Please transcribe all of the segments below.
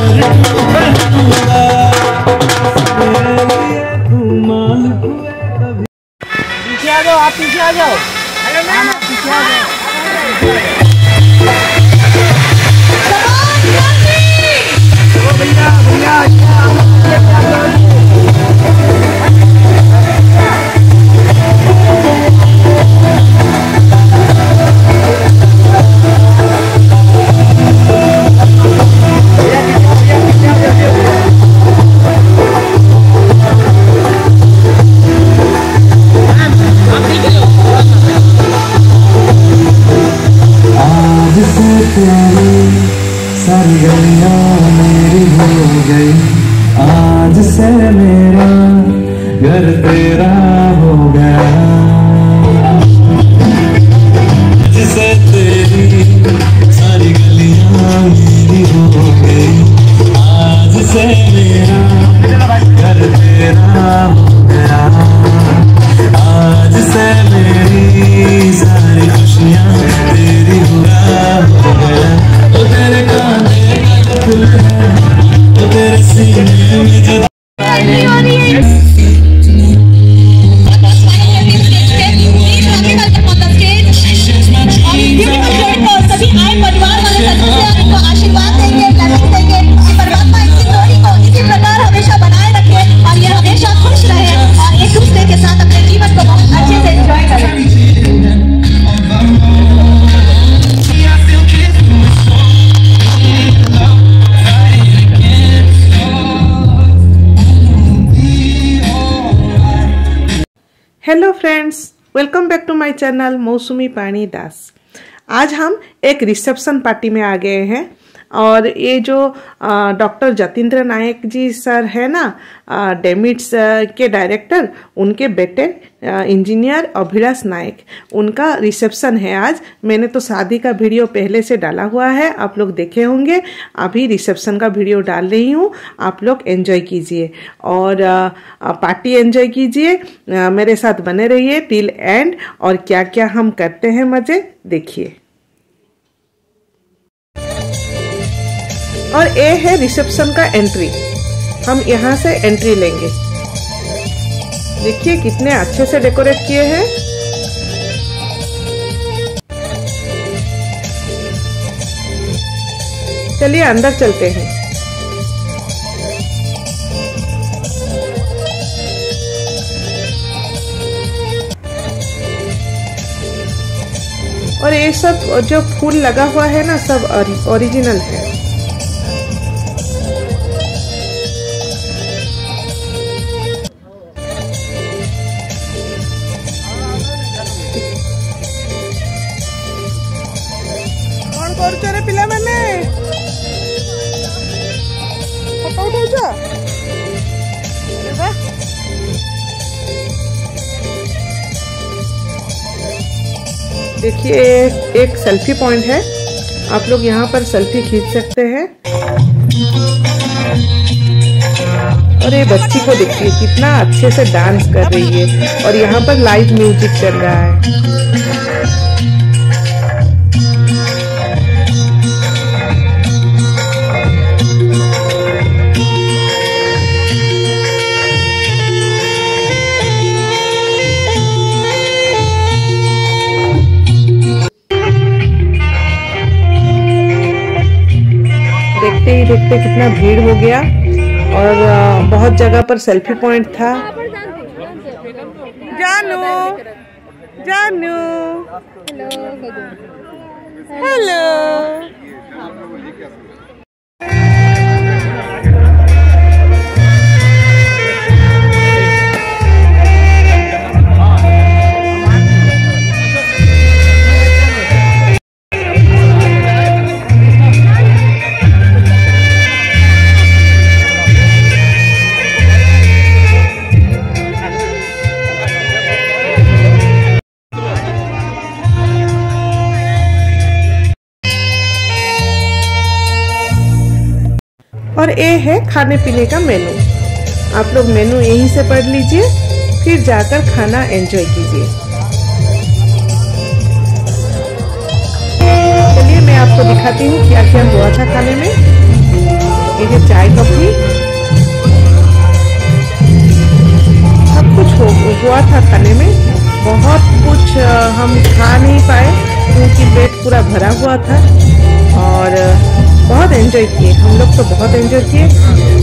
पीछे आ जाओ, आप पीछे आ जाओ। हेलो मैम, आप पीछे आ जाओ। भैया सारी गलियां मेरी हो गई, आज से मेरा घर तेरा हो गया। जिसे तेरी सारी गलियां मेरी हो गई, आज से मेरा घर तेरा हो गया। आज से मेरी सारी खुशियां तेरी हो गया। तो तेरे कांधे का फूल है, तो तेरे सीने में जो आशीर्वाद देंगे, ब्लेसिंग देंगे कि परमात्मा इनकी जोड़ी को इसी प्रकार हमेशा बनाए रखे और ये हमेशा खुश रहे और एक दूसरे के साथ अपने जीवन को बहुत अच्छे से एंजॉय करें। Hello friends, welcome back to my channel Mousumi Pani दास। आज हम एक रिसेप्शन पार्टी में आ गए हैं और ये जो डॉक्टर जतींद्र नायक जी सर है ना, डेमिट्स के डायरेक्टर, उनके बेटे इंजीनियर अभिलाष नायक, उनका रिसेप्शन है आज। मैंने तो शादी का वीडियो पहले से डाला हुआ है, आप लोग देखे होंगे। अभी रिसेप्शन का वीडियो डाल रही हूँ, आप लोग एंजॉय कीजिए और पार्टी एंजॉय कीजिए। मेरे साथ बने रहिए टिल एंड, और क्या क्या हम करते हैं मजे देखिए। और ये है रिसेप्शन का एंट्री, हम यहाँ से एंट्री लेंगे। देखिए कितने अच्छे से डेकोरेट किए हैं। चलिए अंदर चलते हैं। और ये सब जो फूल लगा हुआ है ना, सब ओरिजिनल है। पिला मैंने फोटो उठाऊचा। अरे वाह, देखिए एक सेल्फी पॉइंट है, आप लोग यहाँ पर सेल्फी खींच सकते हैं। और ये बच्ची को देखिए कितना अच्छे से डांस कर रही है और यहाँ पर लाइव म्यूजिक चल रहा है। देखते ही देखते कितना भीड़ हो गया और बहुत जगह पर सेल्फी पॉइंट था। जानू जानू हेलो। और ये है खाने पीने का मेनू, आप लोग मेनू यहीं से पढ़ लीजिए, फिर जाकर खाना एंजॉय कीजिए। चलिए मैं आपको दिखाती हूँ क्या क्या हुआ था खाने में। ये ये चाय कॉफी सब कुछ हुआ था खाने में। बहुत कुछ हम खा नहीं पाए क्योंकि पेट पूरा भरा हुआ था और बहुत एंजॉय किए हम लोग, तो बहुत एंजॉय किए।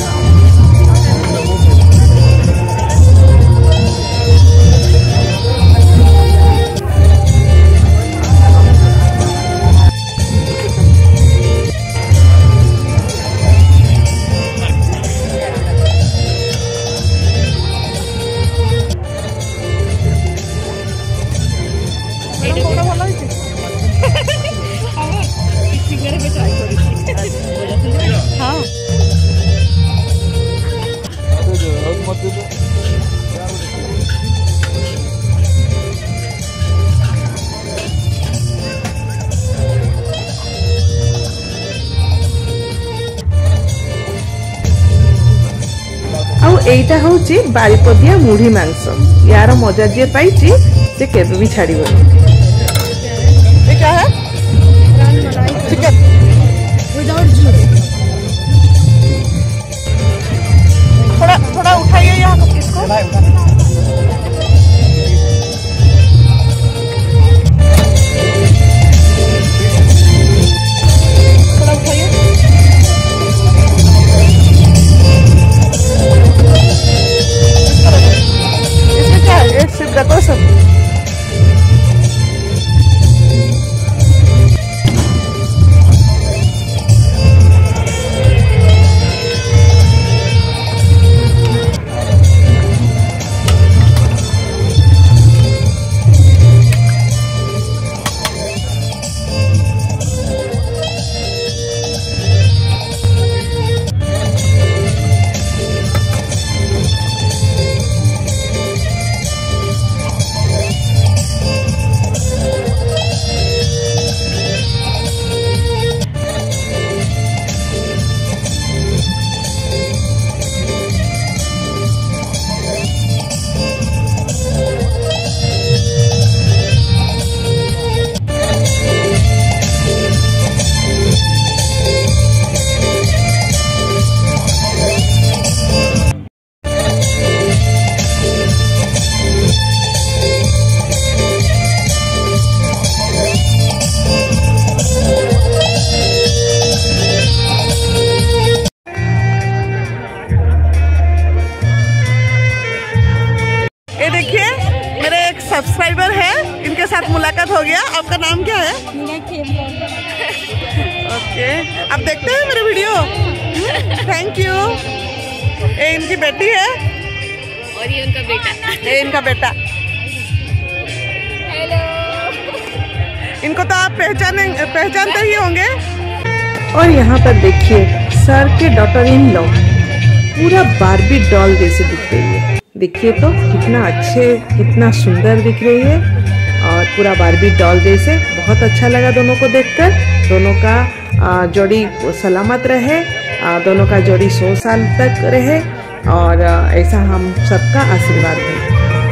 एटा होची बारिपदिया मुढ़ी मांस। यार मजा जे पाइची से केबे भी छाड़ीबनी। ये क्या है? Chicken without juice. थोड़ा थोड़ा उठाइए यहाँ इसको। थोड़ा उठाइए। इसमें क्या है? सिर्फ डेकोरेशन। सब्सक्राइबर है, इनके साथ मुलाकात हो गया। आपका नाम क्या है? ओके, आप देखते हैं मेरे वीडियो? Thank you. ये इनकी बेटी है और ये उनका बेटा। ये इनका बेटा। हेलो। इनको तो आप पहचानते ही होंगे। और यहाँ पर देखिए सर के डॉटर इन लॉ पूरा बार्बी डॉल जैसे दिख रही है। देखिए तो कितना अच्छे, कितना सुंदर दिख रही है और पूरा बार्बी डॉल जैसे। बहुत अच्छा लगा दोनों को देखकर। दोनों का जोड़ी सलामत रहे, दोनों का जोड़ी 100 साल तक रहे और ऐसा हम सबका आशीर्वाद है।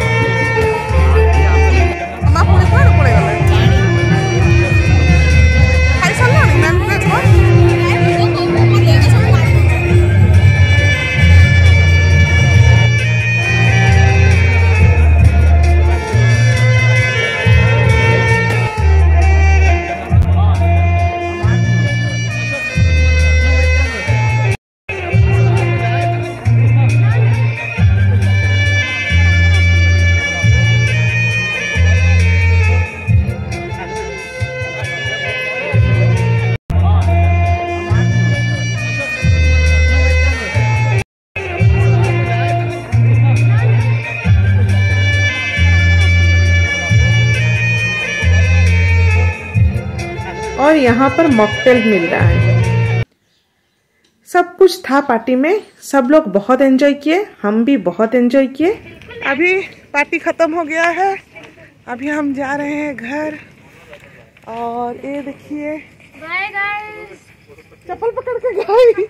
और यहाँ पर मॉकटेल मिल रहा है। सब कुछ था पार्टी में। सब लोग बहुत एंजॉय किए, हम भी बहुत एंजॉय किए। अभी पार्टी खत्म हो गया है, अभी हम जा रहे हैं घर। और ये देखिए, बाय गाइस। चप्पल पकड़ के गई।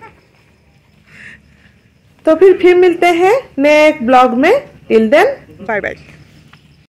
तो फिर मिलते हैं नेक्स्ट ब्लॉग में। Till then bye bye.